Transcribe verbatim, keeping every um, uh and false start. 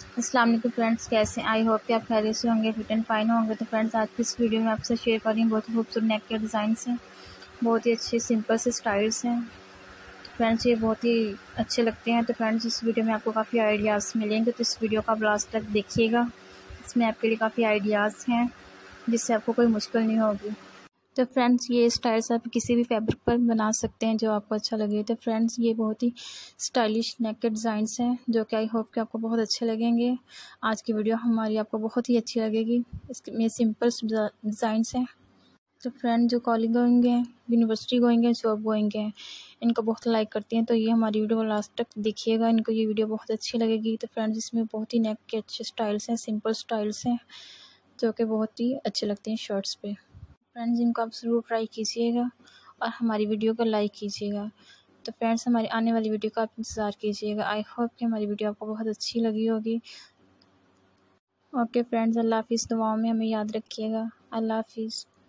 अस्सलाम वालेकुम फ्रेंड्स, कैसे हैं? आई होप कि आप खैरियत से होंगे, फिट एंड फाइन होंगे। तो फ्रेंड्स, आज की इस वीडियो में आपसे शेयर कर रही हूँ बहुत ही खूबसूरत नेक के डिज़ाइंस हैं, बहुत ही अच्छे सिंपल से स्टाइल्स हैं। तो फ्रेंड्स, ये बहुत ही अच्छे लगते हैं। तो फ्रेंड्स, इस वीडियो में आपको काफ़ी आइडियाज़ मिलेंगे, तो इस वीडियो का आप लास्ट तक देखिएगा। इसमें आपके लिए काफ़ी आइडियाज़ हैं जिससे आपको कोई मुश्किल नहीं होगी। तो फ्रेंड्स, ये स्टाइल्स आप किसी भी फैब्रिक पर बना सकते हैं जो आपको अच्छा लगे। तो फ्रेंड्स, ये बहुत ही स्टाइलिश नेक के डिज़ाइंस हैं जो कि आई होप कि आपको बहुत अच्छे लगेंगे। आज की वीडियो हमारी आपको बहुत ही अच्छी लगेगी। इसमें सिंपल डिज़ाइंस हैं। तो फ्रेंड, जो कॉलेज गोइंग हैं, यूनिवर्सिटी गोइंग हैं, जॉब गोइंग हैं, इनको बहुत लाइक करती हैं। तो ये हमारी वीडियो को लास्ट तक देखिएगा, इनको ये वीडियो बहुत अच्छी लगेगी। तो फ्रेंड्स, इसमें बहुत ही नेक के अच्छे स्टाइल्स हैं, सिंपल स्टाइल्स हैं जो कि बहुत ही अच्छे लगते हैं शर्ट्स पे। फ्रेंड्स, इनको आप ज़रूर ट्राई कीजिएगा और हमारी वीडियो को लाइक कीजिएगा। तो फ्रेंड्स, हमारी आने वाली वीडियो का आप इंतज़ार कीजिएगा। आई होप कि हमारी वीडियो आपको बहुत अच्छी लगी होगी। ओके फ्रेंड्स, अल्लाह हाफ़िज़। दुआओं में हमें याद रखिएगा। अल्लाह हाफ़िज़।